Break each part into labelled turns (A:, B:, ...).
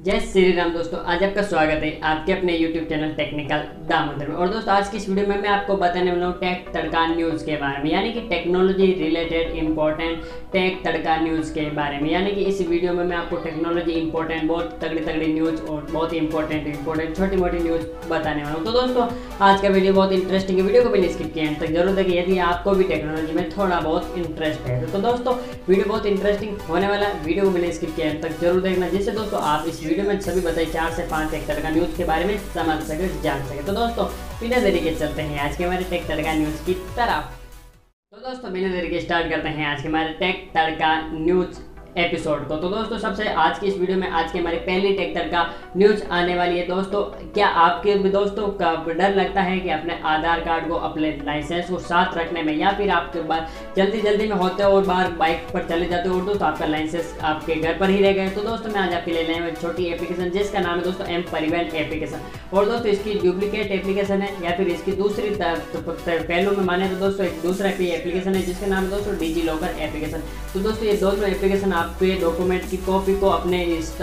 A: जय श्री राम दोस्तों, आज आपका स्वागत है आपके अपने YouTube चैनल टेक्निकल दामोदर में। और दोस्तों आज की इस वीडियो में मैं आपको बताने वाला हूँ टेक तड़का न्यूज़ के बारे में, यानी कि टेक्नोलॉजी रिलेटेड इंपॉर्टेंट टेक तड़का न्यूज़ के बारे में। यानी कि इस वीडियो में मैं आपको टेक्नोलॉजी इंपॉर्टेंट बहुत तगड़ी न्यूज़ और बहुत ही इंपॉर्टेंट छोटी मोटी न्यूज़ बताने वाला हूँ। तो दोस्तों आज का वीडियो बहुत इंटरेस्टिंग है, वीडियो को भी स्किप किया तक जरूर देखिए यदि आपको भी टेक्नोलॉजी में थोड़ा बहुत इंटरेस्ट है। तो दोस्तों वीडियो बहुत इंटरेस्टिंग होने वाला, वीडियो को भी स्किप किया तक जरूर देखना, जिससे दोस्तों आप इस वीडियो में सभी बताइए 4 से 5 टेक तड़का न्यूज़ के बारे में समझ सके, जान सके। तो दोस्तों बिना देरी के चलते हैं आज के हमारे टेक तड़का न्यूज़ की तरफ। तो दोस्तों बिना देरी के स्टार्ट करते हैं आज के हमारे टेक तड़का न्यूज़ एपिसोड को। तो दोस्तों सबसे आज की इस वीडियो में आज की हमारी पहली टेक तड़का न्यूज़ आने वाली है। दोस्तों क्या आपके भी दोस्तों का डर लगता है कि अपने आधार कार्ड को अपने लाइसेंस को साथ रखने में, या फिर आपके पास जल्दी में होते हो और बाहर बाइक पर चले जाते हो और दोस्तों आपका लाइसेंस आपके घर पर ही रह गए। तो दोस्तों मैं आज आपके लिए लाया हूं एक छोटी एप्लीकेशन जिसका नाम है दोस्तों एम परिवहन एप्लीकेशन। और दोस्तों इसकी डुप्लीकेट एप्लीकेशन है या फिर इसकी दूसरी पहलू में माने तो दोस्तों एक दूसरा एप्लीकेशन है जिसका नाम है दोस्तों डिजी लॉकर एप्लीकेशन। तो दोस्तों ये दोनों एप्लीकेशन आपके डॉक्यूमेंट की कॉपी को अपने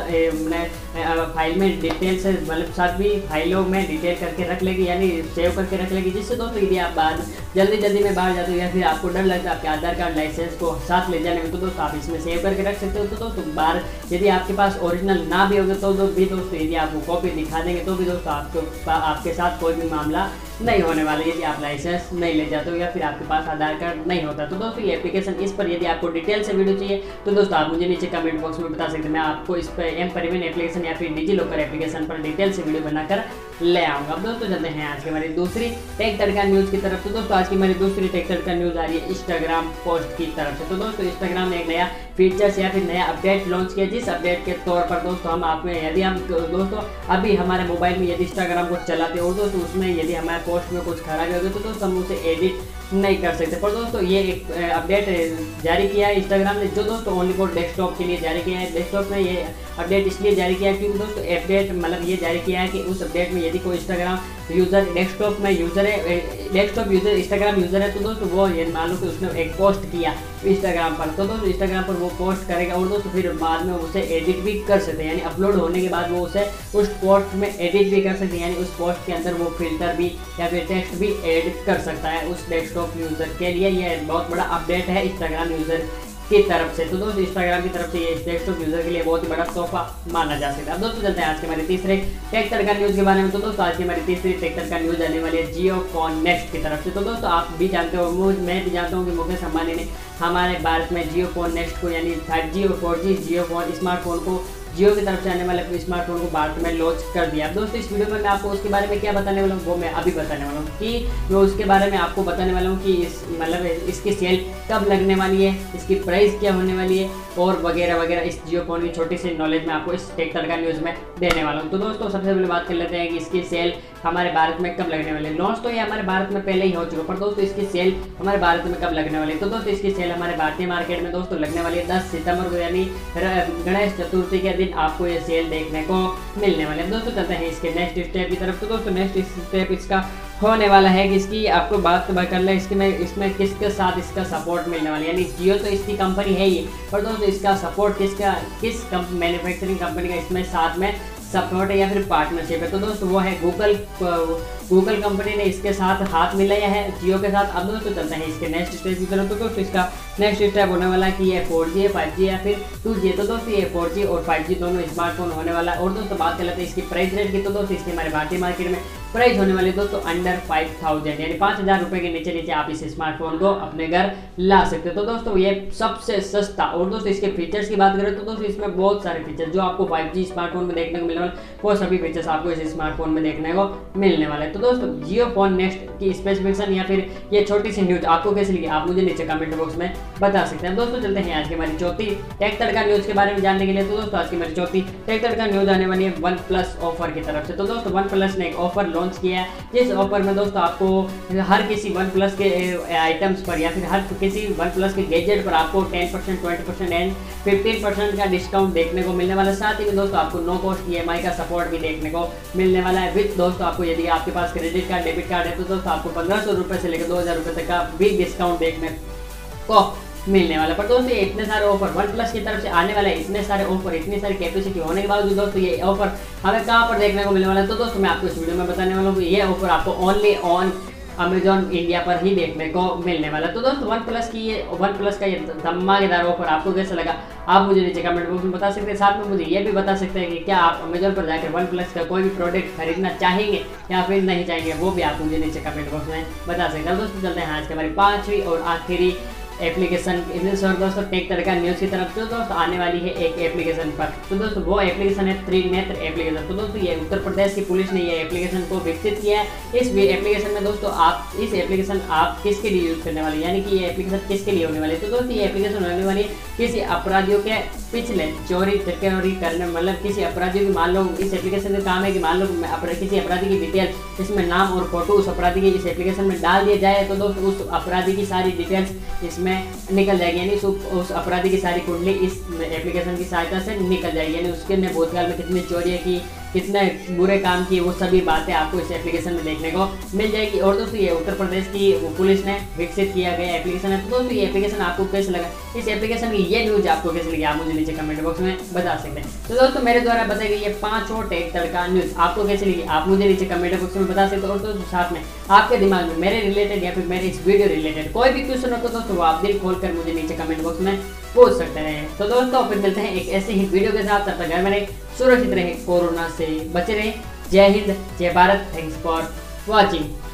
A: फाइल में डिटेल से मतलब सभी फाइलों में डिटेल करके रख लेगी, यानी सेव करके रख लेगी, जिससे दोस्तों यदि आप बाद जल्दी में बाहर जाते हो या फिर आपको डर लगता है आपके आधार कार्ड लाइसेंस को साथ ले जाने में, तो दोस्तों आप इसमें सेव करके रख सकते हो। तो दोस्तों बाहर यदि आपके पास ओरिजिनल ना भी होगा तो भी दोस्तों यदि आप वो कॉपी दिखा देंगे तो भी दोस्तों आपके साथ कोई भी मामला नहीं होने वाला यदि आप लाइसेंस नहीं ले जाते हो या फिर आपके पास आधार कार्ड नहीं होता। तो दोस्तों ये एप्लीकेशन इस पर यदि आपको डिटेल से वीडियो चाहिए तो दोस्तों आप मुझे नीचे कमेंट बॉक्स में बता सकते हैं, मैं आपको इस पर एम परिवहन एप्लीकेशन या फिर डिजी लॉकर एप्लीकेशन पर डिटेल से वीडियो बनाकर ले आऊँगा। अब दोस्तों चलते हैं आज की हमारी दूसरी टेक तड़का न्यूज़ की तरफ। तो दोस्तों आज की हमारी दूसरी टेक तड़का न्यूज़ आ रही है इंस्टाग्राम पोस्ट की तरफ से। तो दोस्तों इंस्टाग्राम ने एक नया फीचर्स या फिर नया अपडेट लॉन्च किया, जिस अपडेट के तौर पर दोस्तों हम आप में यदि हम दोस्तों अभी हमारे मोबाइल में यदि इंस्टाग्राम को चलाते हो दोस्तों उसमें यदि हमारे पोस्ट में कुछ खराबी हो गई तो दोस्तों हम उसे एडिट नहीं कर सकते। पर दोस्तों ये एक अपडेट जारी किया है इंस्टाग्राम ने, जो दोस्तों ओनली फॉर डेस्कटॉप के लिए जारी किया है। डेस्कटॉप में ये अपडेट इसलिए जारी किया है क्योंकि दोस्तों अपडेट मतलब ये जारी किया है कि उस अपडेट में यदि कोई इंस्टाग्राम यूज़र डेस्कटॉप में यूज़र है, डेस्कटॉप यूज़र इंस्टाग्राम यूज़र है, तो दोस्तों वो ये मान लो कि उसने एक पोस्ट किया इंस्टाग्राम पर, तो दोस्तों इंस्टाग्राम पर वो पोस्ट करेगा और दोस्तों फिर बाद में उसे एडिट भी कर सकते हैं, यानी अपलोड होने के बाद वो उसे उस पोस्ट में एडिट भी कर सकते हैं, यानी उस पोस्ट के अंदर वो फिल्टर भी या फिर टेक्स्ट भी ऐड कर सकता है उस डेस्कटॉप यूज़र के लिए। ये बहुत बड़ा अपडेट है इंस्टाग्राम यूज़र की तरफ से। तो दोस्तों इंस्टाग्राम की तरफ से ये डेस्कटॉप यूजर के लिए बहुत ही बड़ा तोहफा माना जा सकता है। अब दोस्तों चलते हैं आज के हमारे तीसरे टेक तड़का न्यूज़ के बारे में। तो दोस्तों आज की हमारी तीसरी टेक तड़का न्यूज़ आने वाली है जियो फोन नेक्स्ट की तरफ से। तो दोस्तों आप भी जानते हो, मैं भी जानता हूँ कि मुकेश अंबानी ने हमारे भारत में जियो फोन नेक्स्ट को यानी 5G और 4G जियो फोन स्मार्टफोन को जियो की तरफ से आने वाले स्मार्टफोन को भारत में लॉन्च कर दिया। अब दोस्तों इस वीडियो में मैं आपको उसके बारे में क्या बताने वाला हूँ वो मैं अभी बताने वाला हूँ कि मैं उसके बारे में आपको बताने वाला हूँ कि इसकी सेल कब लगने वाली है, इसकी प्राइस क्या होने वाली है और वगैरह इस जियो फोन की छोटी सी नॉलेज में आपको इस टेक तड़का न्यूज़ में देने वाला हूँ। तो दोस्तों सबसे पहले बात कर लेते हैं कि इसकी सेल हमारे भारत में कब लगने वाली है। लॉन्च तो ये हमारे भारत में पहले ही हो चुका, पर दोस्तों इसकी सेल हमारे भारत में कब लगने वाली है। तो दोस्तों इसकी सेल हमारे भारतीय मार्केट में दोस्तों लगने वाली है 10 सितंबर को, यानी गणेश चतुर्थी के दिन आपको ये सेल देखने को मिलने वाले हैं। दोस्तों चलते हैं इसके नेक्स्ट स्टेप की तरफ। तो दोस्तों नेक्स्ट स्टेप इसका होने वाला है कि इसकी आपको बात कर ले इसमें किसके साथ इसका सपोर्ट मिलने वाला है, यानी जियो तो इसकी कंपनी है ही, पर दोस्तों इसका सपोर्ट किस मैन्युफैक्चरिंग कंपनी का इसमें साथ में सपोर्ट है या फिर पार्टनरशिप है। तो दोस्तों वो है गूगल कंपनी ने इसके साथ हाथ मिलाया है जियो के साथ। अब दोस्तों चलते हैं इसके नेक्स्ट स्टेप की तरफ। तो दोस्तों इसका नेक्स्ट स्टेप होने वाला है कि ये 4G है, 5G या फिर 2G है। तो दोस्तों ये 4G और 5G दोनों स्मार्टफोन होने वाला है। और दोस्तों बात कर लेते हैं इसकी प्राइस रेट की। तो दोस्तों इसकी हमारे भारतीय मार्केट में प्राइस होने वाली दोस्तों अंडर 5000, यानी 5000 रुपये के नीचे आप इस स्मार्टफोन को अपने घर ला सकते हो। तो दोस्तों ये सबसे सस्ता। और दोस्तों इसके फीचर्स की बात करें तो दोस्तों इसमें बहुत सारे फीचर्स जो आपको 5G स्मार्टफोन में देखने को मिलने वाले वो सभी फीचर्स आपको इस स्मार्टफोन में देखने को मिलने वाले हैं। तो दोस्तों जियो फोन नेक्स्ट की स्पेसिफिकेशन या फिर ये छोटी सी न्यूज़ आपको कैसी लगी आप मुझे नीचे कमेंट बॉक्स में बता सकते हैं। दोस्तों चलते हैं आज की हमारी चौथी टेक तड़का न्यूज़ के बारे में जानने के लिए। तो दोस्तों आज की हमारी चौथी टेक तड़का न्यूज़ आने वाली है वन प्लस ऑफर की तरफ से। तो दोस्तों वन प्लस ने एक ऑफर लॉन्च किया है, जिस ऑफर में दोस्तों आपको हर किसी वन प्लस के आइटम्स पर या फिर हर किसी वन प्लस के गैजेट पर आपको 10%, 20% एंड 15% का डिस्काउंट देखने को मिलने वाला है। साथ ही में दोस्तों आपको नो कॉस्ट EMI का सपोर्ट भी देखने को मिलने वाला है। विद दोस्तों आपको यदि आपके पास क्रेडिट कार्ड डेबिट कार्ड है तो दोस्तों आपको 1500 रुपये से लेकर 2000 रुपये तक का भी डिस्काउंट देखने को मिलने वाला। पर दोस्तों ये इतने सारे ऑफर वन प्लस की तरफ से आने वाले, इतने सारे ऑफर, इतनी सारी कैपेसिटी होने के बावजूद दोस्तों ये ऑफर हमें कहाँ पर देखने को मिलने वाला है, तो दोस्तों मैं आपको इस वीडियो में बताने वाला हूँ कि ये ऑफर आपको ओनली ऑन अमेजॉन इंडिया पर ही देखने को मिलने वाला। तो दोस्तों वन प्लस का ये धमाकेदार ऑफर आपको कैसा लगा आप मुझे नीचे कमेंट बॉक्स में बता सकते हैं। साथ में मुझे ये भी बता सकते हैं कि क्या आप अमेजॉन पर जाकर वन प्लस का कोई भी प्रोडक्ट खरीदना चाहेंगे या फिर नहीं चाहेंगे, वो भी आप मुझे नीचे कमेंट बॉक्स में बता सकते हैं। दोस्तों चलते हैं आज के हमारी 5वीं और आखिरी एप्लीकेशन दोस्तों टेक तड़का न्यूज़ की तरफ जो दोस्तों आने वाली है एक एप्लीकेशन पर। तो दोस्तों वो एप्लीकेशन है त्रिनेत्र एप्लीकेशन। तो दोस्तों ये उत्तर प्रदेश की पुलिस ने ये एप्लीकेशन को विकसित किया है। इस एप्लीकेशन में दोस्तों आप किसके लिए यूज़ करने वाले, यानी कि ये एप्लीकेशन किसके लिए होने वाली है। तो दोस्तों ये एप्लीकेशन होने वाली है किसी अपराधियों के पिछले चोरी करने, मतलब किसी अपराधियों की, मान लो इस एप्लीकेशन का काम है कि मान लो किसी अपराधी की डिटेल, इसमें नाम और फोटो उस अपराधी की इस एप्लीकेशन में डाल दिया जाए तो दोस्तों उस अपराधी की सारी डिटेल्स इसमें निकल जाएगी, यानी उस अपराधी की सारी कुंडली इस एप्लीकेशन की सहायता से निकल जाएगी, यानी उसके ने भूतकाल में कितनी चोरियाँ की, कितने बुरे काम किए, वो सभी बातें आपको इस एप्लीकेशन में देखने को मिल जाएगी। और दोस्तों ये उत्तर प्रदेश की पुलिस ने विकसित किया गया एप्लीकेशन है। तो दोस्तों ये एप्लीकेशन आपको कैसा लगा, इस एप्लीकेशन की ये न्यूज आपको कैसे लगी आप मुझे नीचे कमेंट बॉक्स में बता सकते हैं। तो दोस्तों मेरे द्वारा बताई गई ये 5 टेक तड़का न्यूज़ आपको कैसी लगी आप मुझे नीचे कमेंट बॉक्स में बता सकते हो। और दोस्तों साथ में आपके दिमाग में मेरे रिलेटेड या फिर मेरे इस वीडियो रिलेटेड कोई भी क्वेश्चन हो तो दोस्तों वो आप दिल खोल कर मुझे नीचे कमेंट बॉक्स में पूछ सकते हैं। तो दोस्तों फिर मिलते हैं एक ऐसे ही वीडियो के साथ, तब तक घर में रहे, सुरक्षित रहे, कोरोना से बचे रहे। जय हिंद, जय भारत, थैंक्स फॉर वॉचिंग।